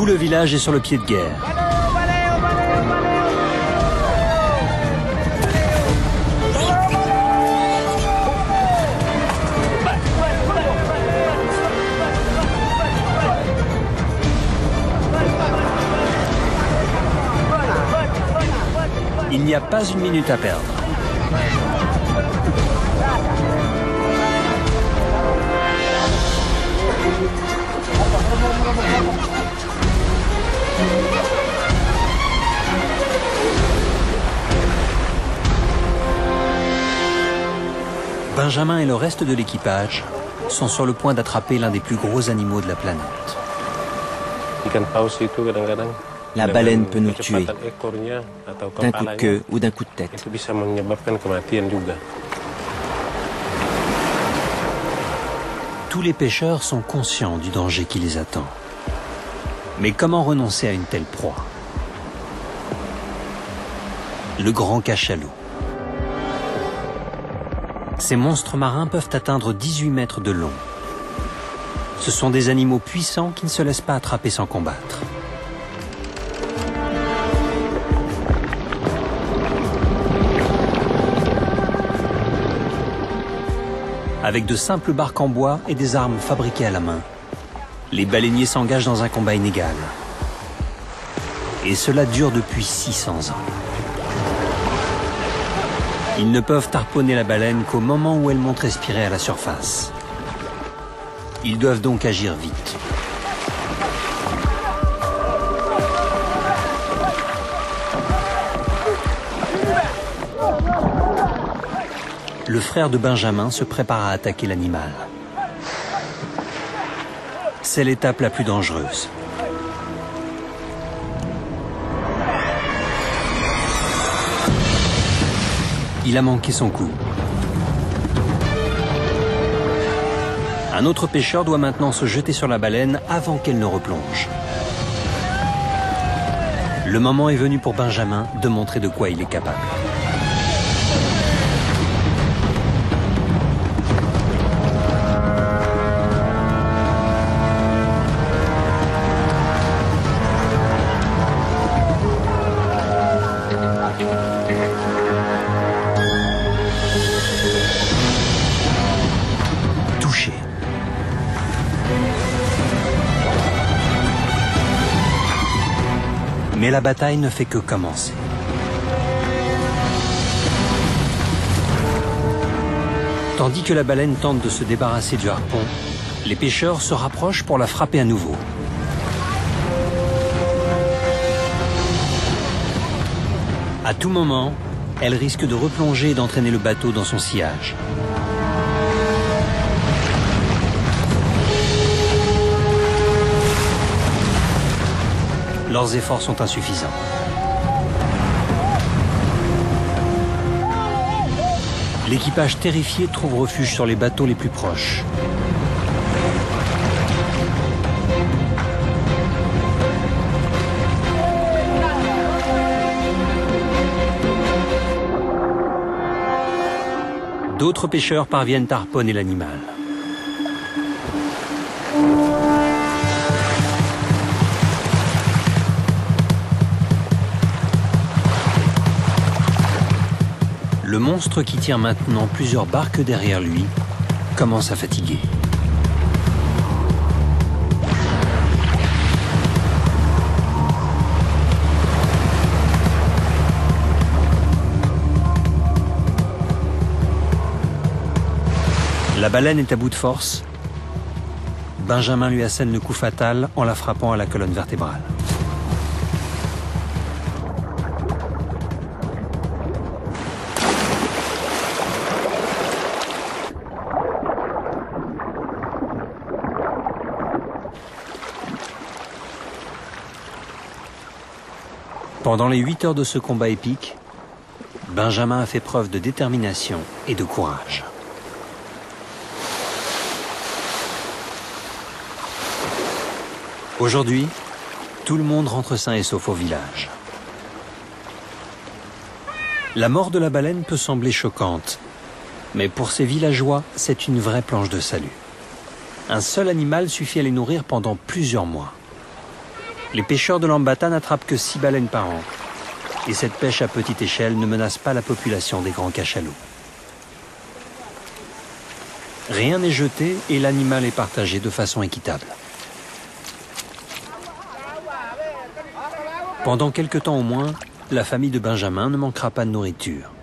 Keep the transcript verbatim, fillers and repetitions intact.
Tout le village est sur le pied de guerre. Il n'y a pas une minute à perdre. Benjamin et le reste de l'équipage sont sur le point d'attraper l'un des plus gros animaux de la planète. La baleine peut nous tuer d'un coup de queue ou d'un coup de tête. Tous les pêcheurs sont conscients du danger qui les attend. Mais comment renoncer à une telle proie? Le grand cachalot. Ces monstres marins peuvent atteindre dix-huit mètres de long. Ce sont des animaux puissants qui ne se laissent pas attraper sans combattre. Avec de simples barques en bois et des armes fabriquées à la main, les baleiniers s'engagent dans un combat inégal. Et cela dure depuis six cents ans. Ils ne peuvent harponner la baleine qu'au moment où elle monte respirer à la surface. Ils doivent donc agir vite. Le frère de Benjamin se prépare à attaquer l'animal. C'est l'étape la plus dangereuse. Il a manqué son coup. Un autre pêcheur doit maintenant se jeter sur la baleine avant qu'elle ne replonge. Le moment est venu pour Benjamin de montrer de quoi il est capable. Mais la bataille ne fait que commencer. Tandis que la baleine tente de se débarrasser du harpon, les pêcheurs se rapprochent pour la frapper à nouveau. À tout moment, elle risque de replonger et d'entraîner le bateau dans son sillage. Leurs efforts sont insuffisants. L'équipage terrifié trouve refuge sur les bateaux les plus proches. D'autres pêcheurs parviennent à harponner l'animal. Le monstre qui tient maintenant plusieurs barques derrière lui commence à fatiguer. La baleine est à bout de force. Benjamin lui assène le coup fatal en la frappant à la colonne vertébrale. Pendant les huit heures de ce combat épique, Benjamin a fait preuve de détermination et de courage. Aujourd'hui, tout le monde rentre sain et sauf au village. La mort de la baleine peut sembler choquante, mais pour ces villageois, c'est une vraie planche de salut. Un seul animal suffit à les nourrir pendant plusieurs mois. Les pêcheurs de l'Ambata n'attrapent que six baleines par an. Et cette pêche à petite échelle ne menace pas la population des grands cachalots. Rien n'est jeté et l'animal est partagé de façon équitable. Pendant quelque temps au moins, la famille de Benjamin ne manquera pas de nourriture.